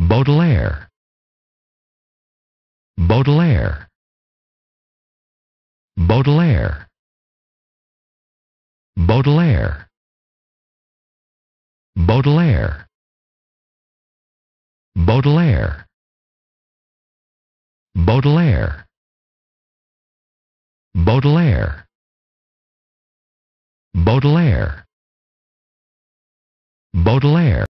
baudelaire, baudelaire, baudelaire, baudelaire, baudelaire, baudelaire, baudelaire, baudelaire, baudelaire, baudelaire.